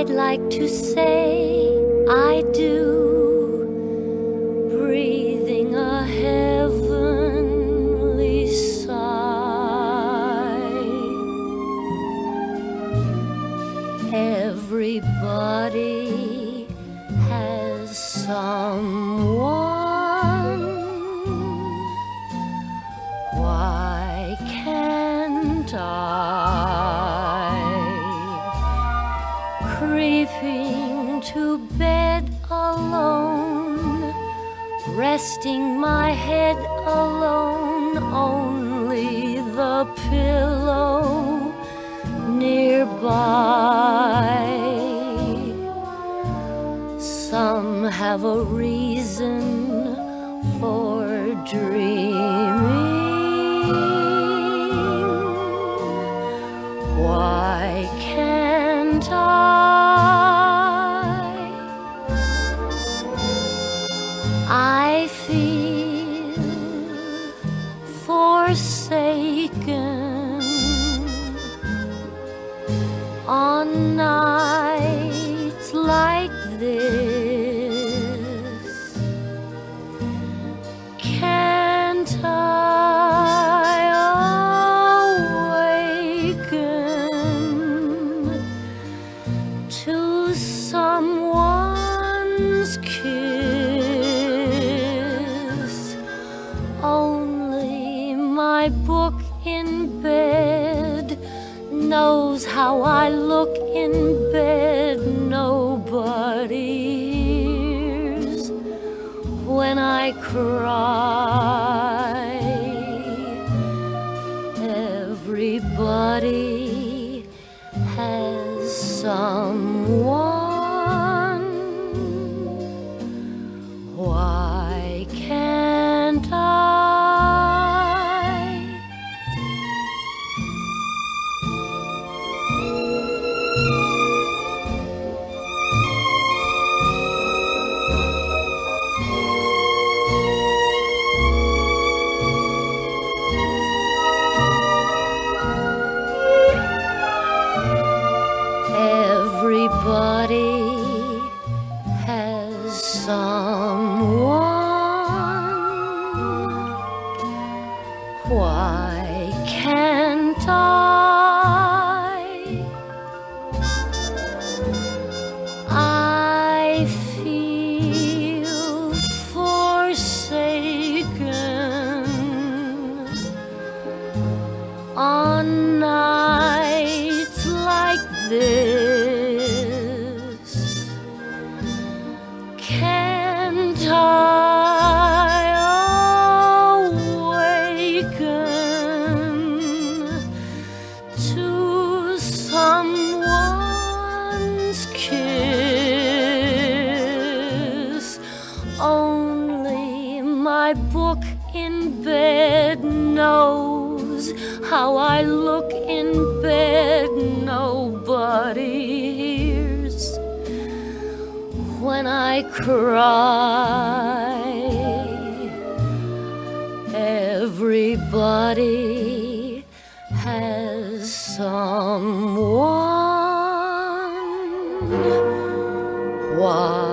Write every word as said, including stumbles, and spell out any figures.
I'd like to say I do, breathing a heavenly sigh. Everybody has someone. Why can't I? Creeping to bed alone, resting my head alone, only the pillow nearby. Some have a reason for dreaming. Why can't I? I feel forsaken on nights like this. Can't I awaken to someone's kiss? Only my book in bed knows how I look in bed. Nobody hears when I cry. Everybody has someone. Why can't I? Everybody has someone. Why can't I? I feel forsaken on nights like this. Can't I awaken to someone's kiss? Only my book in bed knows how I look in bed. Nobody hears when I cry. Everybody has someone. Why